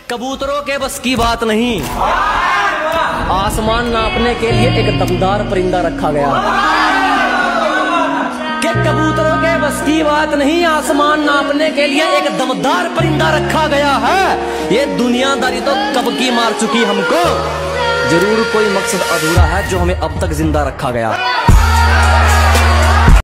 कबूतरों के बस की बात नहीं, आसमान नापने के लिए एक दमदार परिंदा रखा गया। कि कबूतरों के बस की बात नहीं, आसमान नापने के लिए एक दमदार परिंदा रखा गया है। ये दुनियादारी तो कब की मार चुकी हमको, जरूर कोई मकसद अधूरा है जो हमें अब तक जिंदा रखा गया।